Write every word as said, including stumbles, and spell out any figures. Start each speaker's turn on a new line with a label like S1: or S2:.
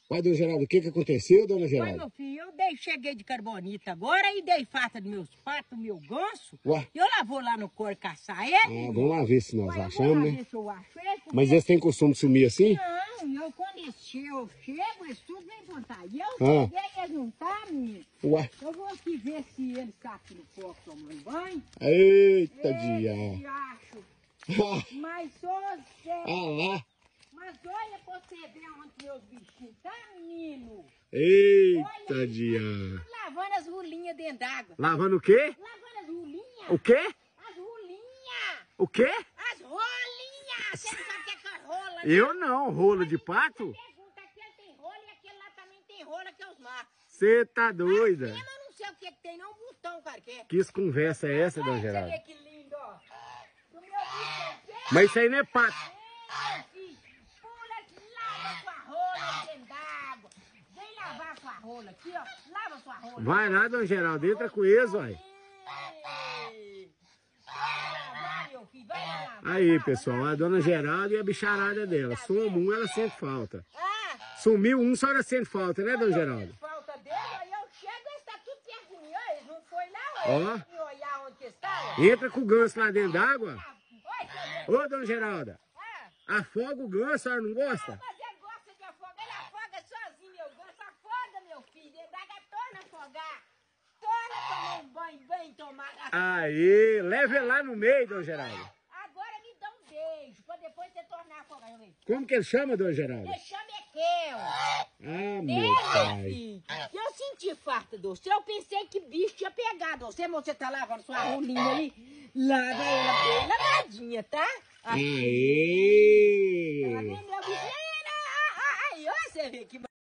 S1: Uai, dona Geralda, o que que aconteceu, dona
S2: Oi,
S1: Geralda?
S2: meu filho, eu dei, cheguei de carbonita agora e dei farta dos meus patos, meu ganso.
S1: Ué?
S2: Eu lá vou lá no cor caçar ele.
S1: Ah, vamos lá ver se nós
S2: Ué, eu
S1: achamos,
S2: vou lá
S1: né?
S2: ver se eu acho ele, porque...
S1: Mas eles têm costume de sumir assim?
S2: Não, eu quando eles chegam, eu chego, eles tudo vem contar. E eu
S1: Ah.
S2: cheguei e eles não tá, menino.
S1: Ué?
S2: Eu vou aqui ver se eles estão aqui no fogo tomando banho.
S1: Eita,
S2: Eita,
S1: dia.
S2: diacho. Mas ô Zé,
S1: Ah lá.
S2: mas olha pra você ver onde meus bichinhos tá, menino.
S1: Eita,
S2: Olha,
S1: dia.
S2: lavando as rolinhas dentro d'água.
S1: Lavando o quê?
S2: Lavando as rolinhas.
S1: O quê?
S2: As rolinhas.
S1: O quê?
S2: As rolinhas. Você não sabe o que é que é rola, né?
S1: Eu não, rolo de pato?
S2: Pergunta, aquele tem rola e aquele lá também tem rola que eu os mato.
S1: Você tá doida?
S2: Mas eu não sei o que que tem, não, um botão, cara, que é.
S1: Que conversa é essa, dona
S2: Olha, você
S1: Geralda?
S2: vê que lindo, ó. Do meu bicho,
S1: Mas isso aí não é pato.
S2: é, filho. Pula, lava sua rola dentro d'água. Vem lavar sua rola aqui, ó. Lava sua rola.
S1: Vai lá, dona Geralda, entra com eles, uai.
S2: Ei. Vai lavar, meu filho, vai lavar.
S1: Aí,
S2: Lava,
S1: pessoal,
S2: lava.
S1: a dona Geralda e a bicharada dela. Soma um, ela sente falta.
S2: Ah,
S1: Sumiu um, só ela sente falta, né, dona Geralda?
S2: falta dele, aí eu chego e está tudo perto de mim. Ó, eles não foi lá,
S1: Ó.
S2: ó. Eles me olhar onde que está, ó.
S1: Entra com o ganso lá dentro d'água.
S2: Oi, seu Deus.
S1: Ô, dona Geralda,
S2: Ah,
S1: afoga o ganso, a senhora não gosta?
S2: mas ele gosta de afogar, ele afoga sozinho, meu ganso. Afoga, meu filho. Ele dá torna afogar. Torna tomar um banho bem tomado.
S1: Aí, leva ele lá no meio, dona Geralda.
S2: Agora me dá um beijo, pra depois você tornar a afogar. Eu vejo.
S1: Como que ele chama, dona Geralda?
S2: Ele chama Equel.
S1: Ah, meu
S2: Dele,
S1: pai.
S2: filho. Eu senti farta do você. Eu pensei que bicho tinha pegado você, mas você tá lavando sua rolinha aí. Lava ela bem lavadinha, tá?
S1: Aê!
S2: Tá vendo, meu bicho? Aí, ó, você vê que